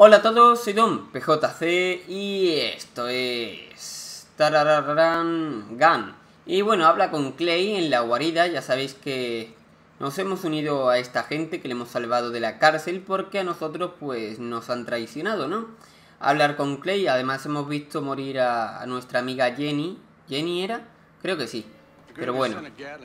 Hola a todos, soy Don PJC y esto es Tarararán Gun. Y bueno, habla con Clay en la guarida. Ya sabéis que nos hemos unido a esta gente que le hemos salvado de la cárcel porque a nosotros pues nos han traicionado, ¿no? Hablar con Clay, además hemos visto morir a nuestra amiga Jenny. ¿Jenny era? Creo que sí, pero bueno.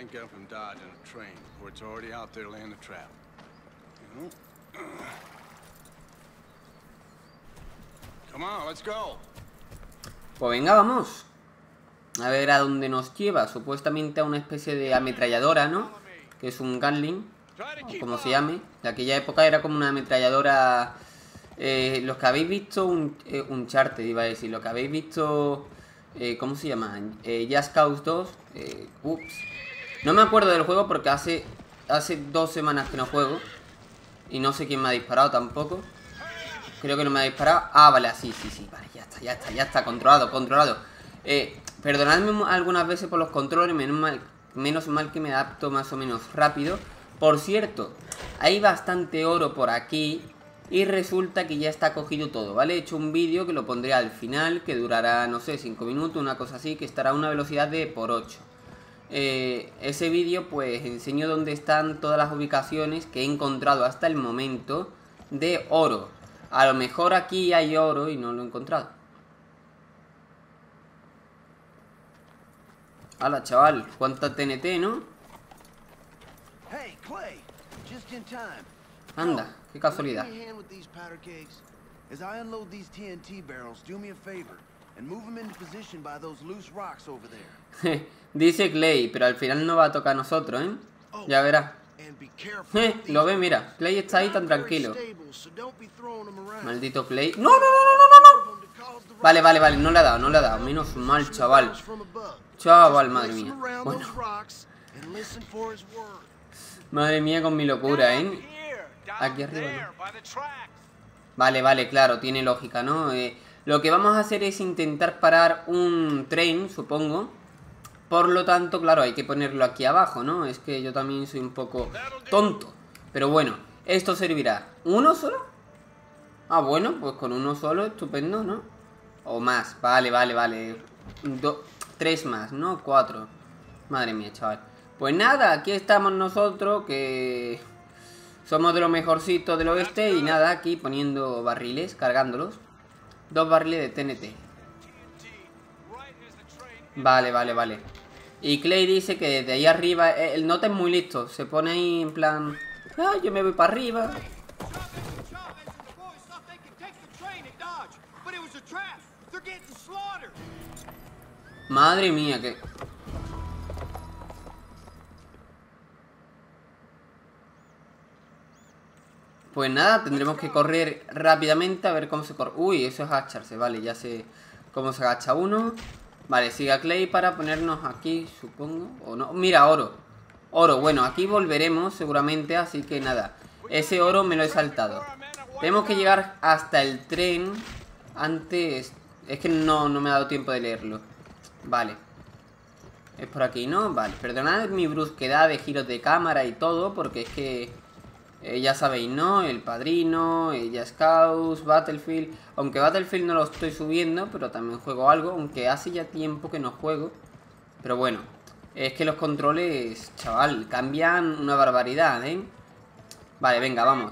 Pues venga, vamos. A ver a dónde nos lleva. Supuestamente a una especie de ametralladora, ¿no? Que es un Gatling, o como se llame. De aquella época era como una ametralladora. Los que habéis visto Uncharted, iba a decir. Los que habéis visto... ¿cómo se llama? Just Cause 2. Ups. No me acuerdo del juego porque hace 2 semanas que no juego. Y no sé quién me ha disparado tampoco. Creo que no me ha disparado. Ah, vale, sí. Vale, ya está. Controlado. Perdonadme algunas veces por los controles. Menos mal que me adapto más o menos rápido. Por cierto, hay bastante oro por aquí. Y resulta que ya está cogido todo, ¿vale? He hecho un vídeo que lo pondré al final. Que durará, no sé, 5 minutos, una cosa así. Que estará a una velocidad de por 8. Ese vídeo pues enseño dónde están todas las ubicaciones que he encontrado hasta el momento de oro. A lo mejor aquí hay oro y no lo he encontrado. Hala, chaval, cuánta TNT, ¿no? Anda, qué casualidad. Dice Clay, pero al final no va a tocar a nosotros, ¿eh? Ya verás. Lo ve, mira. Clay está ahí tan tranquilo. Maldito Clay. ¡No! Vale, no le ha dado. Menos mal, chaval. Madre mía. Bueno. Madre mía con mi locura, ¿eh? Aquí arriba no. Vale, claro, tiene lógica, ¿no? Lo que vamos a hacer es intentar parar un tren, supongo. Por lo tanto, claro, hay que ponerlo aquí abajo, ¿no? Es que yo también soy un poco tonto. Pero bueno, esto servirá. ¿Uno solo? Ah, bueno, pues con uno solo, estupendo, ¿no? O más, vale. 3 más, ¿no? 4. Madre mía, chaval. Pues nada, aquí estamos nosotros, que somos de los mejorcitos del oeste. Y nada, aquí poniendo barriles, cargándolos. 2 barriles de TNT. Vale. Y Clay dice que desde ahí arriba el nota es muy listo. Se pone ahí en plan, ah, yo me voy para arriba. Madre mía, que... Pues nada, tendremos que correr rápidamente a ver cómo se corre. Uy, eso es agacharse, vale, ya sé cómo se agacha uno. Vale, sigue a Clay para ponernos aquí, supongo. O no, mira, oro. Bueno, aquí volveremos seguramente, así que nada. Ese oro me lo he saltado. Tenemos que llegar hasta el tren antes. Es que no me ha dado tiempo de leerlo. Vale. Es por aquí, ¿no? Vale, perdonad mi brusquedad de giros de cámara y todo, porque es que... ya sabéis, ¿no? El Padrino, Just Cause, Battlefield. Aunque Battlefield no lo estoy subiendo, pero también juego algo. Aunque hace ya tiempo que no juego. Pero bueno, es que los controles, chaval, cambian una barbaridad, ¿eh? Vale, venga, vamos.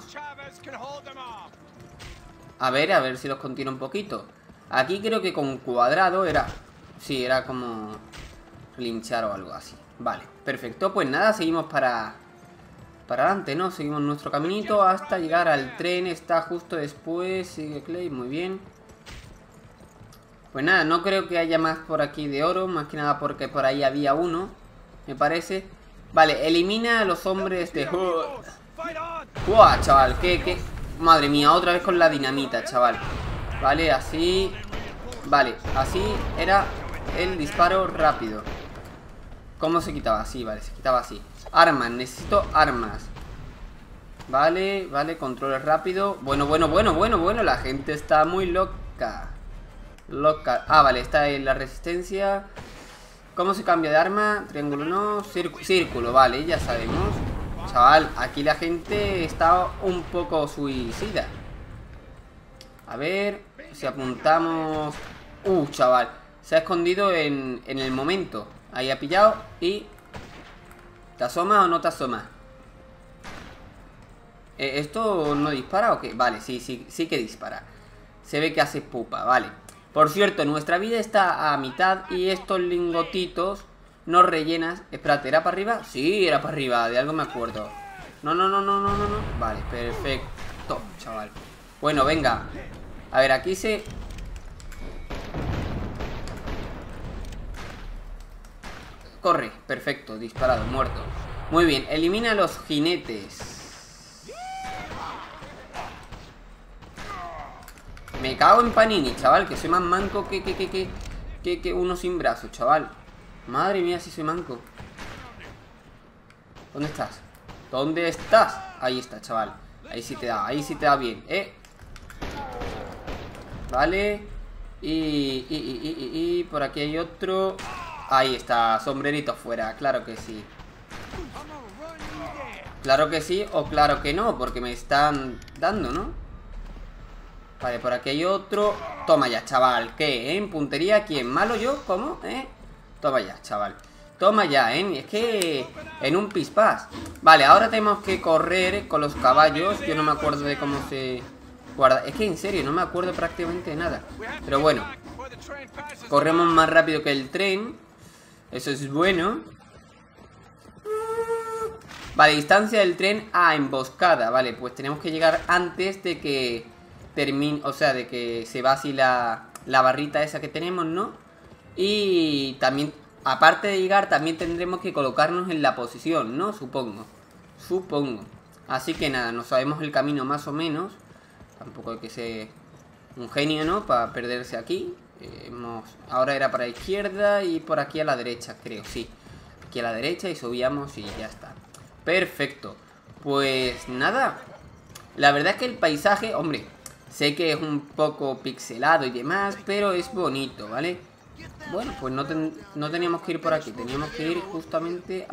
A ver si los contiene un poquito. Aquí creo que con cuadrado era... Sí, era como... linchar o algo así. Vale, perfecto, pues nada, seguimos para adelante, ¿no? Seguimos nuestro caminito hasta llegar al tren. Está justo después. Sigue Clay, muy bien. Pues nada, no creo que haya más por aquí de oro. Más que nada porque por ahí había uno, me parece. Vale, elimina a los hombres de... ¡Uah, chaval! ¿Qué? Madre mía, otra vez con la dinamita, chaval. Vale, así. Vale, así era el disparo rápido. ¿Cómo se quitaba? Así, vale, se quitaba así. Armas, necesito armas. Vale, control rápido. Bueno, la gente está muy loca. Ah, vale, está en la resistencia. ¿Cómo se cambia de arma? Triángulo no, círculo, vale, ya sabemos. Chaval, aquí la gente está un poco suicida. A ver, si apuntamos... chaval. Se ha escondido en el momento. Ahí ha pillado y... ¿Te asomas o no te asomas? ¿Esto no dispara o qué? Vale, sí que dispara. Se ve que hace pupa, vale. Por cierto, nuestra vida está a mitad y estos lingotitos nos rellenas... Espérate, ¿era para arriba? Sí, era para arriba, de algo me acuerdo. No. Vale, perfecto, chaval. Bueno, venga. A ver, aquí se... Corre, perfecto, disparado, muerto. Muy bien, elimina a los jinetes. Me cago en Panini, chaval, que soy más manco que uno sin brazos, chaval. Madre mía, si soy manco. ¿Dónde estás? ¿Dónde estás? Ahí está, chaval. Ahí sí te da bien, Vale. Y por aquí hay otro. Ahí está, sombrerito fuera, claro que sí. Claro que sí o claro que no, porque me están dando, ¿no? Vale, por aquí hay otro. Toma ya, chaval, ¿qué? ¿En puntería? ¿Quién? ¿Malo yo? ¿Cómo? Toma ya, chaval. Toma ya, es que en un pispás. Vale, ahora tenemos que correr con los caballos. Yo no me acuerdo de cómo se guarda. Es que en serio, no me acuerdo prácticamente de nada. Pero bueno, corremos más rápido que el tren. Eso es bueno. Vale, distancia del tren a emboscada. Vale, pues tenemos que llegar antes de que termine, o sea, de que se va así la barrita esa que tenemos, ¿no? Y también, aparte de llegar, también tendremos que colocarnos en la posición, ¿no? Supongo. Así que nada, no sabemos el camino más o menos. Tampoco hay que ser un genio, ¿no? Para perderse aquí. Ahora era para la izquierda y por aquí a la derecha, creo, sí. Aquí a la derecha y subíamos y ya está. Perfecto. Pues nada. La verdad es que el paisaje, hombre, sé que es un poco pixelado y demás, pero es bonito, ¿vale? Bueno, pues no teníamos que ir por aquí. Teníamos que ir justamente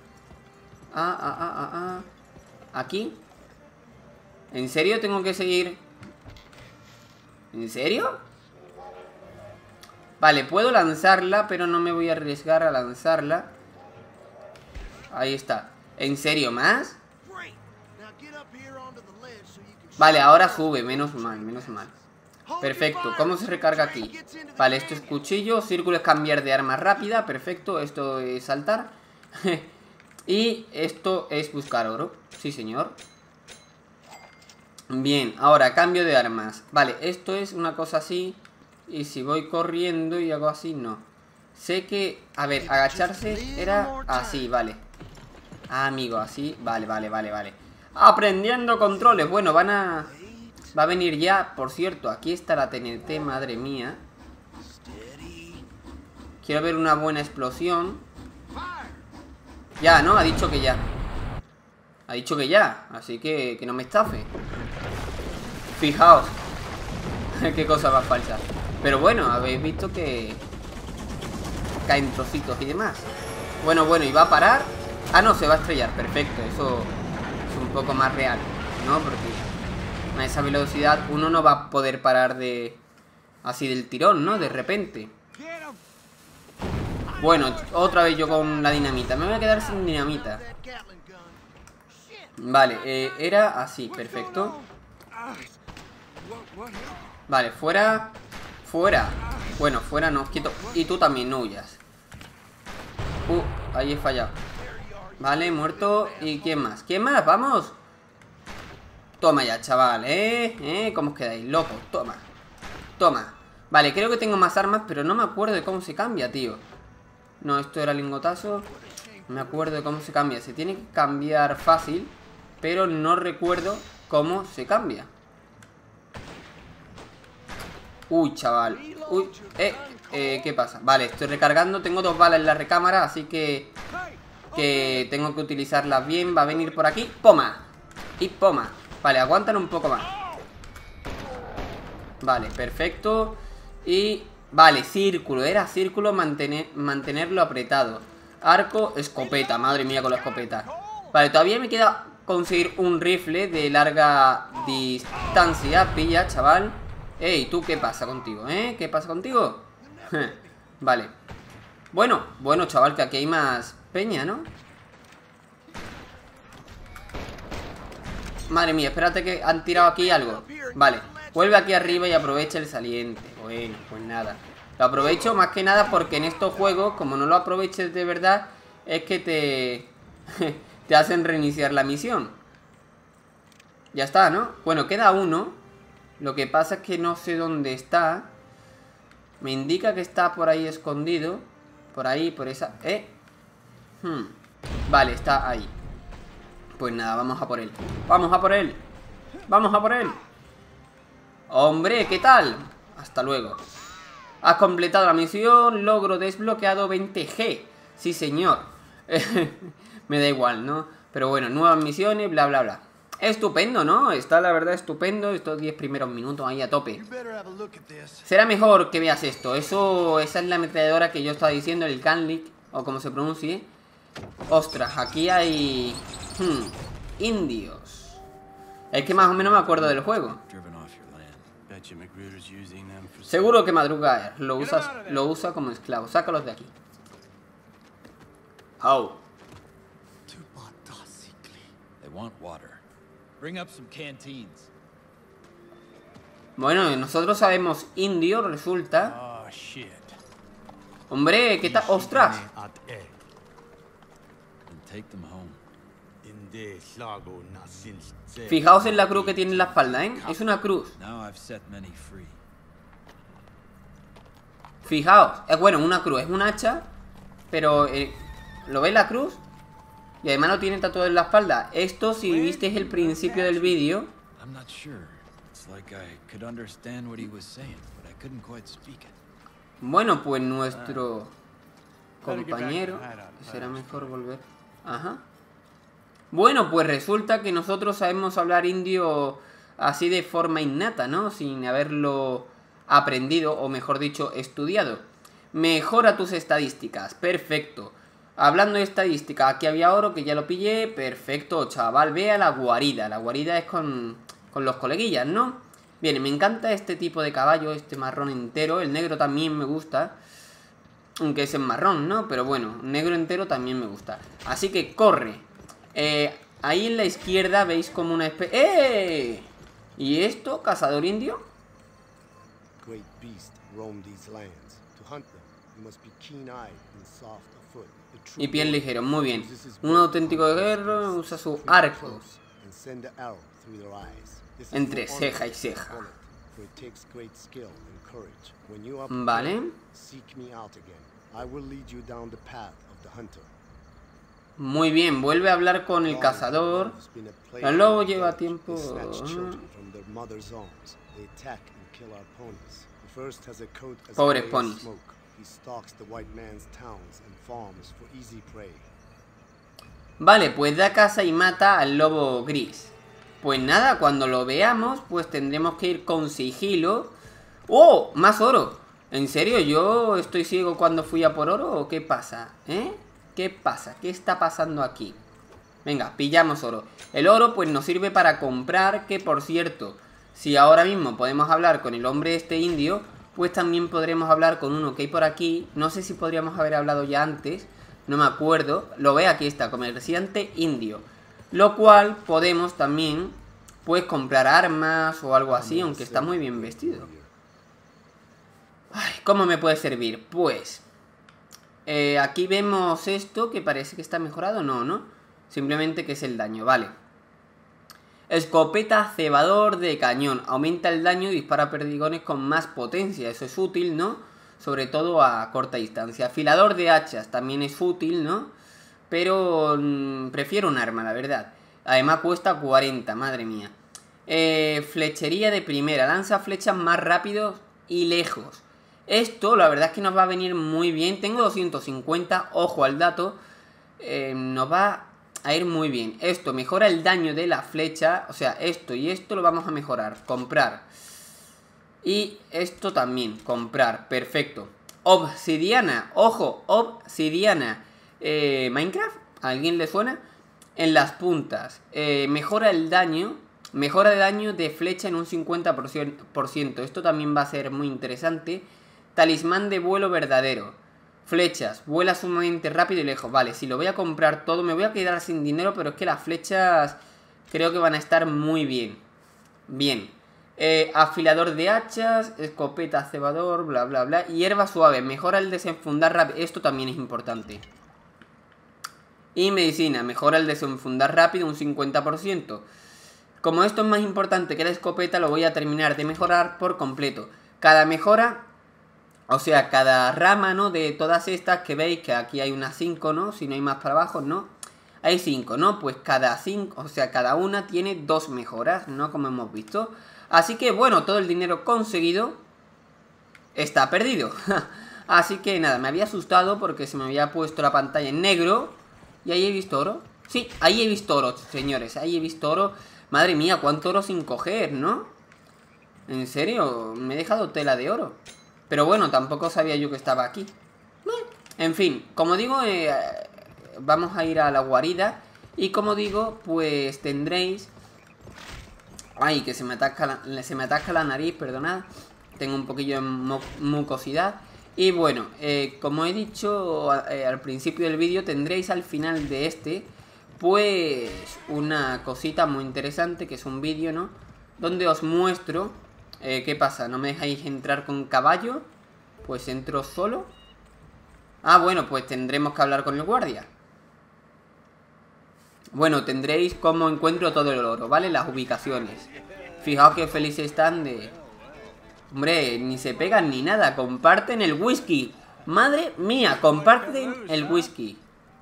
aquí. ¿En serio tengo que seguir? ¿En serio? Vale, puedo lanzarla, pero no me voy a arriesgar a lanzarla. Ahí está. ¿En serio más? Vale, ahora sube, menos mal. Perfecto, ¿cómo se recarga aquí? Vale, esto es cuchillo, círculo es cambiar de arma rápida, perfecto, esto es saltar. Y esto es buscar oro, sí señor. Bien, ahora cambio de armas. Vale, esto es una cosa así. Y si voy corriendo y hago así, no. Sé que, a ver, agacharse era así, vale. Ah, amigo, así, vale. Aprendiendo controles, bueno, va a venir ya, por cierto. Aquí está la TNT, madre mía. Quiero ver una buena explosión. Ya, ¿no? Ha dicho que ya. Así que no me estafe. Fijaos. Qué cosa más falsa. Pero bueno, habéis visto que caen trocitos y demás. Bueno, y va a parar. Ah, no, se va a estrellar, perfecto. Eso es un poco más real, ¿no? Porque a esa velocidad uno no va a poder parar así del tirón, ¿no? De repente. Bueno, otra vez yo con la dinamita. Me voy a quedar sin dinamita. Vale, era así, perfecto. Vale, fuera. Bueno, fuera no, quieto. Y tú también, no huyas. Ahí he fallado. Vale, muerto. ¿Y quién más? Vamos. Toma ya, chaval, ¿cómo os quedáis? Locos, toma. Vale, creo que tengo más armas, pero no me acuerdo de cómo se cambia, tío. No, esto era lingotazo. No me acuerdo de cómo se cambia. Se tiene que cambiar fácil, pero no recuerdo cómo se cambia. Chaval. ¿Qué pasa? Vale, estoy recargando. Tengo 2 balas en la recámara, así que tengo que utilizarlas bien. Va a venir por aquí. ¡Poma! Y poma. Vale, aguantan un poco más. Vale, perfecto. Y... Vale, círculo. Era círculo, mantenerlo apretado. Arco, escopeta. Madre mía con la escopeta. Vale, todavía me queda conseguir un rifle de larga distancia. Pilla, chaval. Ey, ¿tú qué pasa contigo, eh? ¿Qué pasa contigo? Vale. Bueno, chaval, que aquí hay más peña, ¿no? Madre mía, espérate que han tirado aquí algo. Vale, vuelve aquí arriba y aprovecha el saliente. Bueno, pues nada. Lo aprovecho más que nada porque en estos juegos, como no lo aproveches de verdad, es que te hacen reiniciar la misión. Ya está, ¿no? Bueno, queda uno. Lo que pasa es que no sé dónde está. Me indica que está por ahí escondido. Por ahí, por esa... Vale, está ahí. Pues nada, vamos a por él. ¡Vamos a por él! ¡Vamos a por él! ¡Hombre, ¿qué tal? Hasta luego. Has completado la misión. Logro desbloqueado 20G. Sí, señor. Me da igual, ¿no? Pero bueno, nuevas misiones, bla, bla, bla. Estupendo, ¿no? Está la verdad estupendo. Estos 10 primeros minutos ahí a tope. Será mejor que veas esto. Esa es la ametralladora que yo estaba diciendo, el Canlick, o como se pronuncie. Ostras, aquí hay... indios. Es que más o menos me acuerdo del juego. Seguro que Madruga lo usa como esclavo. Sácalos de aquí. Oh. Bueno, nosotros sabemos indio, resulta. Hombre, ¿qué tal? ¡Ostras! Fijaos en la cruz que tiene en la espalda, ¿eh? Es una cruz. Fijaos, es bueno, una cruz, es un hacha. Pero, ¿lo veis la cruz? Y además no tiene tatuado en la espalda. Esto, si visteis el principio del vídeo, bueno, pues nuestro compañero... Será mejor volver. Ajá. Bueno, pues resulta que nosotros sabemos hablar indio así de forma innata, ¿no? Sin haberlo aprendido, o mejor dicho, estudiado. Mejora tus estadísticas. Perfecto. Hablando de estadística, aquí había oro que ya lo pillé. Perfecto, chaval. Ve a la guarida. La guarida es con los coleguillas, ¿no? Bien, me encanta este tipo de caballo, este marrón entero. El negro también me gusta. Aunque es en marrón, ¿no? Pero bueno, negro entero también me gusta. Así que corre. Ahí en la izquierda veis como una especie... ¡Eh! ¿Y esto? ¿Cazador indio? Y piel ligero, muy bien. Un auténtico guerrero usa su arco entre ceja y ceja. Vale. Muy bien, vuelve a hablar con el cazador. El lobo lleva tiempo. Pobres ponis. Vale, pues da caza y mata al lobo gris. Pues nada, cuando lo veamos, pues tendremos que ir con sigilo. ¡Oh! ¡Más oro! ¿En serio? ¿Yo estoy ciego cuando fui a por oro o qué pasa? ¿Qué pasa? ¿Qué está pasando aquí? Venga, pillamos oro. El oro pues nos sirve para comprar, que por cierto, si ahora mismo podemos hablar con el hombre este indio, pues también podremos hablar con uno que hay por aquí. No sé si podríamos haber hablado ya antes, no me acuerdo. Lo ve, aquí está, comerciante indio. Lo cual podemos también, pues, comprar armas o algo así, aunque está muy bien vestido. Ay, ¿cómo me puede servir? Pues... aquí vemos esto que parece que está mejorado. No. Simplemente que es el daño, vale. Escopeta cebador de cañón. Aumenta el daño y dispara perdigones con más potencia. Eso es útil, ¿no? Sobre todo a corta distancia. Afilador de hachas también es útil, ¿no? Pero prefiero un arma, la verdad. Además cuesta 40, madre mía. Flechería de primera. Lanza flechas más rápido y lejos. Esto, la verdad es que nos va a venir muy bien. Tengo 250, ojo al dato. Nos va a ir muy bien. Esto mejora el daño de la flecha. O sea, esto y esto lo vamos a mejorar. Comprar. Y esto también, comprar. Perfecto. Obsidiana, ojo, obsidiana. ¿Minecraft? ¿A alguien le suena? En las puntas. Mejora el daño Mejora de daño de flecha en un 50%. Esto también va a ser muy interesante. Talismán de vuelo verdadero. Flechas, vuela sumamente rápido y lejos. Vale, si lo voy a comprar todo, me voy a quedar sin dinero, pero es que las flechas creo que van a estar muy bien. Bien. Afilador de hachas, escopeta cebador, bla bla bla. Hierba suave, mejora el desenfundar rápido. Esto también es importante. Y medicina, mejora el desenfundar rápido un 50%. Como esto es más importante que la escopeta, lo voy a terminar de mejorar por completo. Cada mejora, o sea, cada rama, ¿no? De todas estas que veis, que aquí hay unas 5, ¿no? Si no hay más para abajo, ¿no? Hay 5, ¿no? Pues cada 5, o sea, cada una tiene 2 mejoras, ¿no? Como hemos visto. Así que, bueno, todo el dinero conseguido está perdido. Así que, nada, me había asustado porque se me había puesto la pantalla en negro. ¿Y ahí he visto oro? Sí, ahí he visto oro, señores, ahí he visto oro. Madre mía, cuánto oro sin coger, ¿no? ¿En serio? Me he dejado tela de oro. Pero bueno, tampoco sabía yo que estaba aquí. En fin, como digo, vamos a ir a la guarida. Y como digo, pues tendréis... Ay, que se me atasca la nariz, perdonad. Tengo un poquillo de mucosidad. Y bueno, como he dicho al principio del vídeo, tendréis al final de este... pues una cosita muy interesante, que es un vídeo, ¿no? Donde os muestro qué pasa. ¿No me dejáis entrar con caballo? Pues entro solo. Ah, bueno, pues tendremos que hablar con el guardia. Bueno, tendréis cómo encuentro todo el oro, ¿vale? Las ubicaciones. Fijaos que felices están de... Hombre, ni se pegan ni nada. Comparten el whisky. Madre mía, comparten el whisky.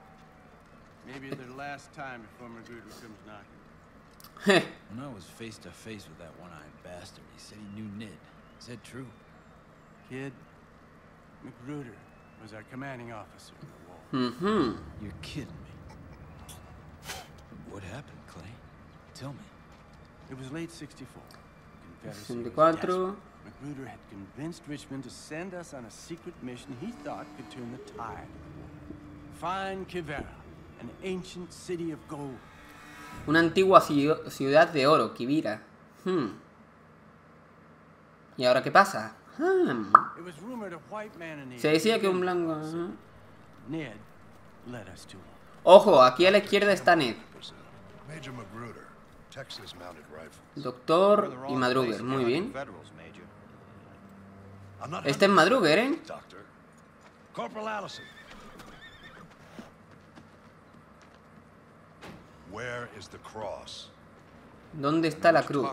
When I was face to face with that one-eyed bastard, he said he knew Ned. Is that true? Kid, Magruder was our commanding officer in the war. You're kidding me. What happened, Clay? Tell me. It was late 64. Confederacy was 64. desperate. Magruder had convinced Richmond to send us on a secret mission he thought could turn the tide. Find Kivera, an ancient city of gold. Una antigua ciudad de oro, Kivira. ¿Y ahora qué pasa? It was rumored a white man in the Se decía que un blanco... Ned led us to him. Ojo, aquí a la izquierda está Ned. Major Magruder, Texas Mounted Rifles. Doctor y Madruger, muy bien. I'm not Este es Madruger, ¿eh? Doctor. Corporal Allison. Where is the cross? ¿Dónde está la cruz?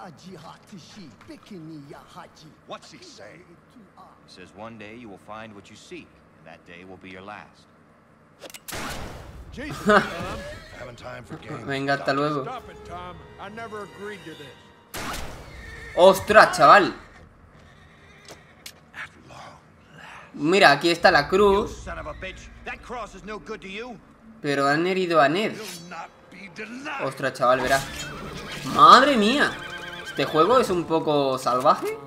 What's he saying? He says one day you will find what you seek, and that day will be your last. Jesus, Tom. Having time for games. Venga, hasta luego. Stop it, Tom. I never agreed to this. ¡Ostras, chaval! At long. Mira, aquí está la cruz. Son of a bitch, that cross is no good to you. Pero han herido a Ned. Will not be denied. Ostras, chaval, verás. ¡Madre mía! Este juego es un poco salvaje.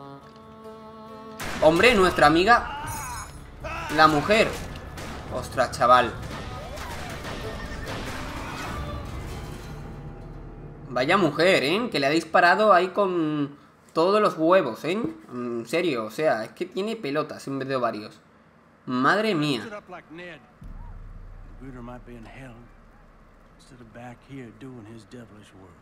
Hombre, nuestra amiga, la mujer. Ostras, chaval. Vaya mujer, ¿eh? Que le ha disparado ahí con todos los huevos, ¿eh? En serio, o sea, es que tiene pelotas en vez de ovarios. Madre mía. Stood up like Ned. Magruder might be in hell instead of back here doing his devilish work.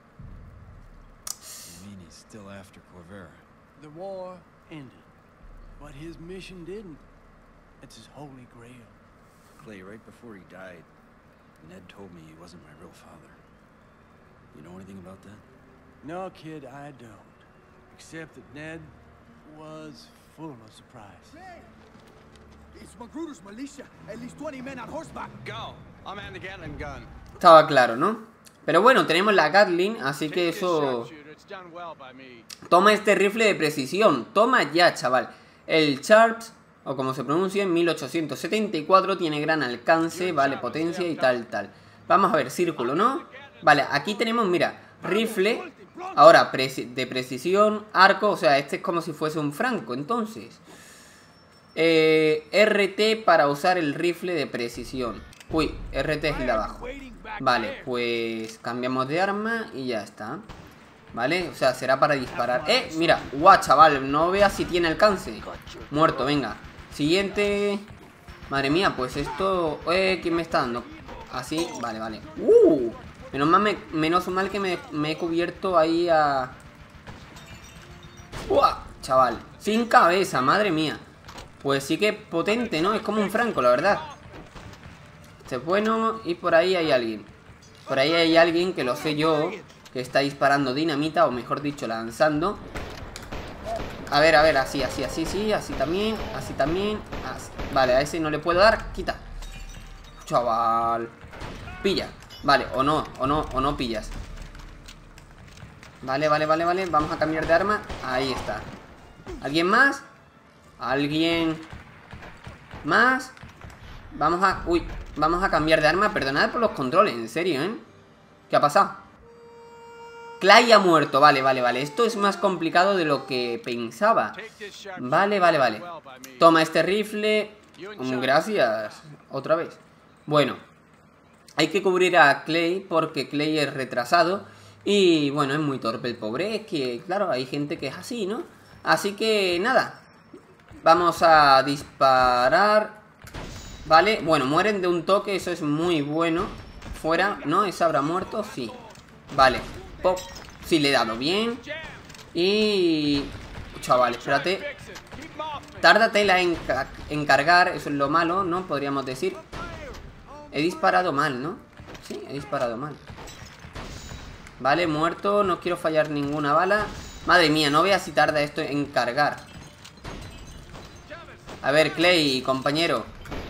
You mean he's still after Corvera? The war ended, but his mission didn't. It's his holy grail. Clay, right before he died, Ned told me he wasn't my real father. You know anything about that? No, kid, I don't. Except that Ned was full of surprise. It's Magruder's militia. At least 20 men on horseback. Go! I'll man the Gatling gun. Estaba claro, ¿no? Pero bueno, tenemos la Gatling, así que eso... Toma este rifle de precisión. Toma ya, chaval. El Sharps, o como se pronuncia, en 1874, tiene gran alcance, vale, potencia y tal. Vamos a ver, círculo, ¿no? Vale, aquí tenemos, mira, rifle. Ahora, de precisión, arco, o sea, este es como si fuese un franco, entonces. RT para usar el rifle de precisión. Uy, RT es el de abajo. Vale, pues cambiamos de arma y ya está. Vale, o sea, será para disparar. Mira, guau, chaval, no veas si tiene alcance. Muerto, venga. Siguiente. Madre mía, pues esto... ¿quién me está dando? Así, vale, vale. Menos mal que me he cubierto ahí a... ¡Uah! Chaval, sin cabeza, madre mía. Pues sí que potente, ¿no? Es como un Franco, la verdad. Este es bueno. Y por ahí hay alguien. Por ahí hay alguien, que lo sé yo, que está disparando dinamita, o mejor dicho, lanzando. A ver, así, sí, así también, así. Vale, a ese no le puedo dar, quita. Chaval. Pilla, vale, o no pillas. Vale, vamos a cambiar de arma. Ahí está. ¿Alguien más? ¿Alguien más? Vamos a cambiar de arma. Perdonad por los controles, en serio, ¿eh? ¿Qué ha pasado? Clay ha muerto, vale. Esto es más complicado de lo que pensaba. Vale. Toma este rifle. Gracias. Otra vez. Bueno, hay que cubrir a Clay porque Clay es retrasado. Y bueno, es muy torpe el pobre. Es que, claro, hay gente que es así, ¿no? Así que, nada. Vamos a disparar. Vale, bueno, mueren de un toque. Eso es muy bueno. Fuera, ¿no? ¿Ese habrá muerto? Sí. Vale, pop. Sí, le he dado bien. Y... chaval, espérate. Tárdatela en cargar. Eso es lo malo, ¿no? Podríamos decir. He disparado mal, ¿no? Sí, he disparado mal. Vale, muerto. No quiero fallar ninguna bala. Madre mía, no veas si tarda esto en cargar. A ver, Clay, compañero.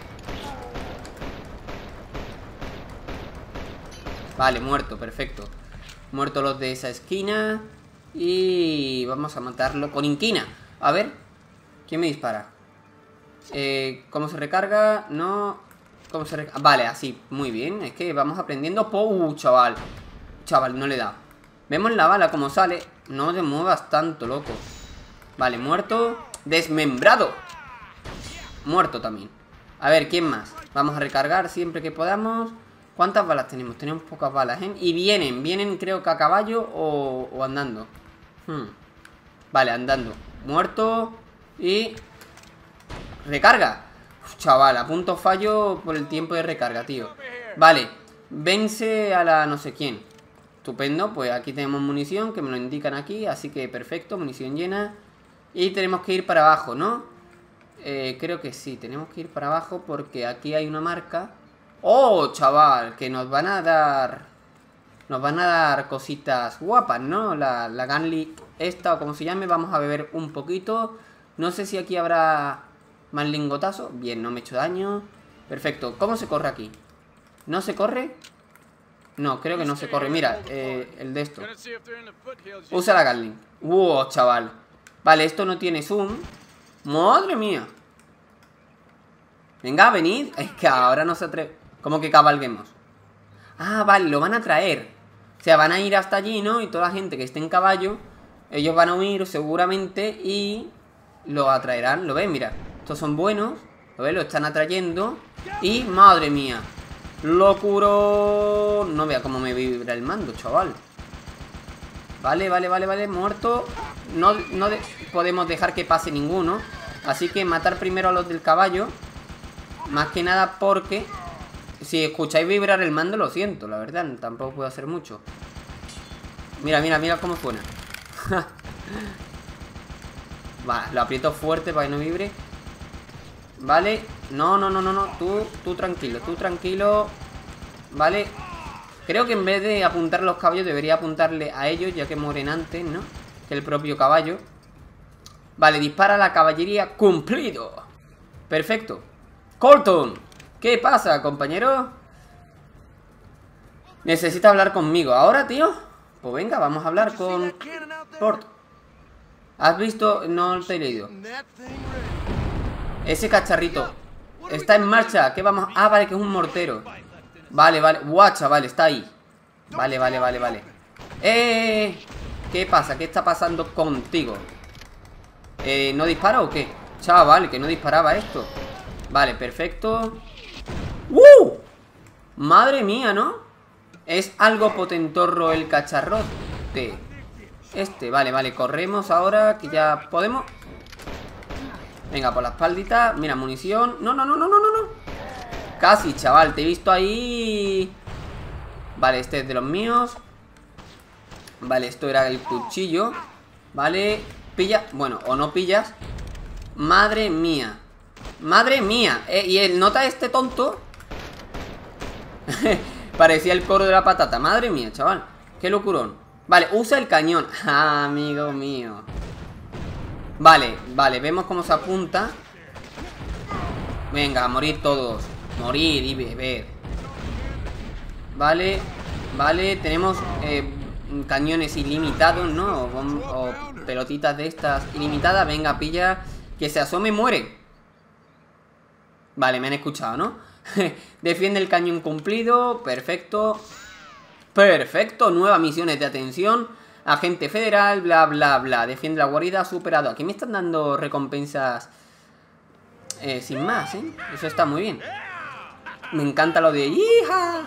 Vale, muerto, perfecto. Muerto los de esa esquina. Y vamos a matarlo con inquina. A ver, ¿quién me dispara? ¿Cómo se recarga? No. ¿Cómo se recarga? Vale, así, muy bien. Es que vamos aprendiendo. Chaval. Chaval, no le da. Vemos la bala como sale. No te muevas tanto, loco. Vale, muerto. Desmembrado. Muerto también. A ver, ¿quién más? Vamos a recargar siempre que podamos. ¿Cuántas balas tenemos? Tenemos pocas balas, ¿eh? Y vienen creo que a caballo o andando. Vale, andando. Muerto. Y... recarga. Chaval, a punto fallo por el tiempo de recarga, tío. Vale, vence a la no sé quién. Estupendo, pues aquí tenemos munición, que me lo indican aquí. Así que perfecto, munición llena. Y tenemos que ir para abajo, ¿no? Creo que sí, tenemos que ir para abajo porque aquí hay una marca. ¡Oh, chaval! Que nos van a dar... nos van a dar cositas guapas, ¿no? La Gunleak esta o como se llame. Vamos a beber un poquito. No sé si aquí habrá más lingotazo. Bien, no me he hecho daño. Perfecto. ¿Cómo se corre aquí? ¿No se corre? No, creo que no se corre. Mira, el de esto. Usa la Gunleak. ¡Wow, chaval! Vale, esto no tiene zoom. ¡Madre mía! Venga, venid. Es que ahora no se atreve. ¿Cómo que cabalguemos? Ah, vale, lo van a traer. O sea, van a ir hasta allí, ¿no? Y toda la gente que esté en caballo, ellos van a huir seguramente y lo atraerán. ¿Lo ves? Mira, estos son buenos. ¿Lo ves? Lo están atrayendo. Y, madre mía, locuro. No vea cómo me vibra el mando, chaval. Vale, muerto. No podemos dejar que pase ninguno. Así que matar primero a los del caballo. Más que nada porque si escucháis vibrar el mando, lo siento, la verdad. Tampoco puedo hacer mucho. Mira cómo suena. Vale, lo aprieto fuerte para que no vibre. Vale, no. Tú tranquilo. Vale. Creo que en vez de apuntar a los caballos debería apuntarle a ellos, ya que mueren antes, ¿no? Que el propio caballo. Vale, dispara a la caballería. ¡Cumplido! Perfecto. Colton, ¿qué pasa, compañero? Necesita hablar conmigo. ¿Ahora, tío? Pues venga, vamos a hablar con Port. ¿Has visto? No te he leído. Ese cacharrito está en marcha. ¿Qué vamos? Ah, vale, que es un mortero. Vale. Guacha, vale, está ahí. Vale. ¿Qué pasa? ¿Qué está pasando contigo? ¿No dispara o qué? Chaval, que no disparaba esto. Vale, perfecto. Madre mía, ¿no? Es algo potentorro el cacharrote. Vale, vale, corremos ahora que ya podemos. Venga, por la espaldita. Mira, munición. No, no, no, no, no, no, no. Casi, chaval, te he visto ahí. Vale, este es de los míos. Vale, esto era el cuchillo. Vale, pilla. Bueno, o no pillas. Madre mía. Madre mía. Y el nota este tonto. Parecía el coro de la patata. Madre mía, chaval. Qué locurón. Vale, usa el cañón. Ah, amigo mío. Vale, vale, vemos cómo se apunta. Venga, a morir todos. Morir y beber. Vale, vale, tenemos cañones ilimitados, ¿no? O pelotitas de estas ilimitadas. Venga, pilla. Que se asome y muere. Vale, me han escuchado, ¿no? Defiende el cañón cumplido. Perfecto. Perfecto, nuevas misiones de atención. Agente federal, bla, bla, bla. Defiende la guarida, superado. Aquí me están dando recompensas sin más, ¿eh? Eso está muy bien. Me encanta lo de ¡hija!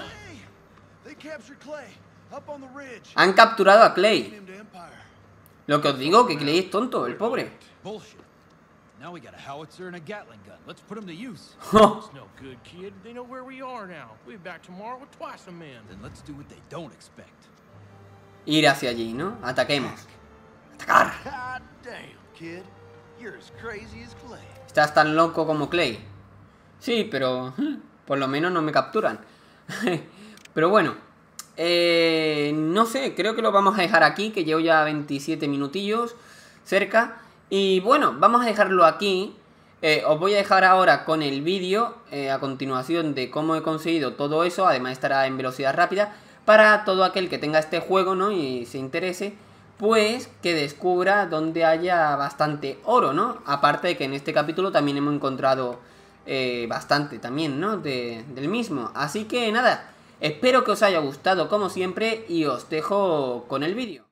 Han capturado a Clay. Lo que os digo, que Clay es tonto, el pobre. Now we got a howitzer and a Gatling gun. Let's put them to use. It's no good, kid. They know where we are now. We'll be back tomorrow with twice a man. Then let's do what they don't expect. Ir hacia allí, ¿no? Ataquemos. ¡Atacar! God damn, kid. You're as crazy as Clay. Estás tan loco como Clay. Sí, pero por lo menos no me capturan. Pero bueno, no sé, creo que lo vamos a dejar aquí, que llevo ya 27 minutillos cerca. Y bueno, vamos a dejarlo aquí. Os voy a dejar ahora con el vídeo a continuación de cómo he conseguido todo eso. Además estará en velocidad rápida para todo aquel que tenga este juego, ¿no? Y se interese, pues que descubra donde haya bastante oro, ¿no? Aparte de que en este capítulo también hemos encontrado bastante también, ¿no? Del mismo. Así que nada, espero que os haya gustado como siempre y os dejo con el vídeo.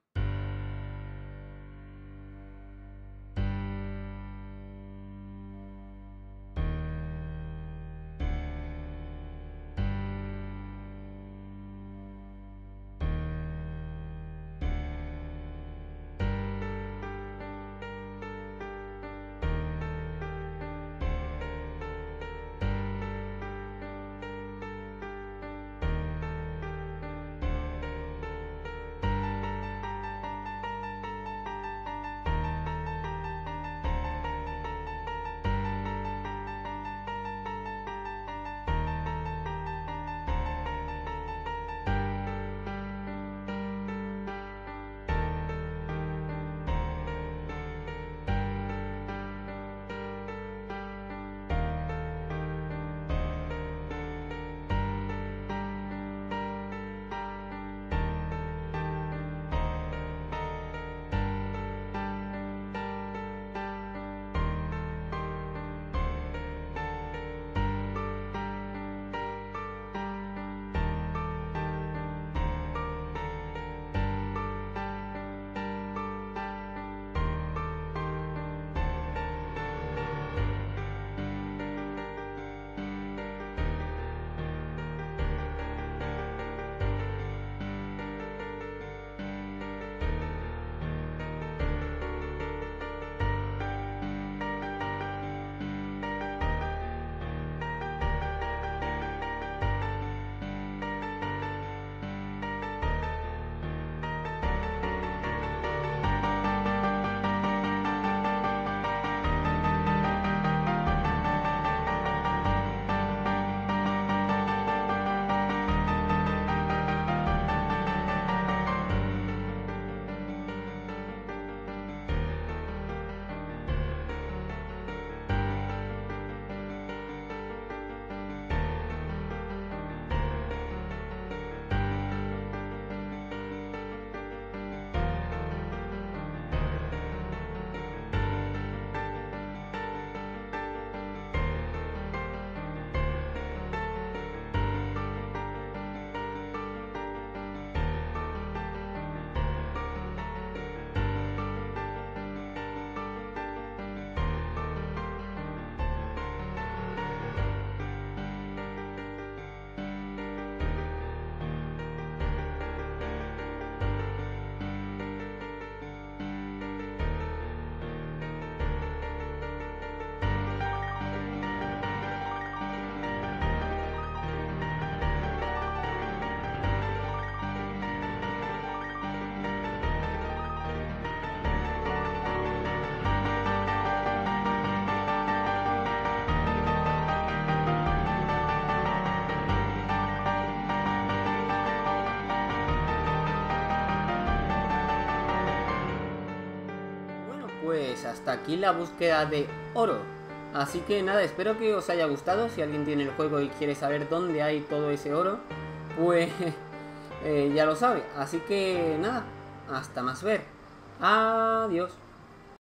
pues hasta aquí la búsqueda de oro. Así que nada, espero que os haya gustado. Si alguien tiene el juego y quiere saber dónde hay todo ese oro, pues ya lo sabe. Así que nada, hasta más ver. Adiós.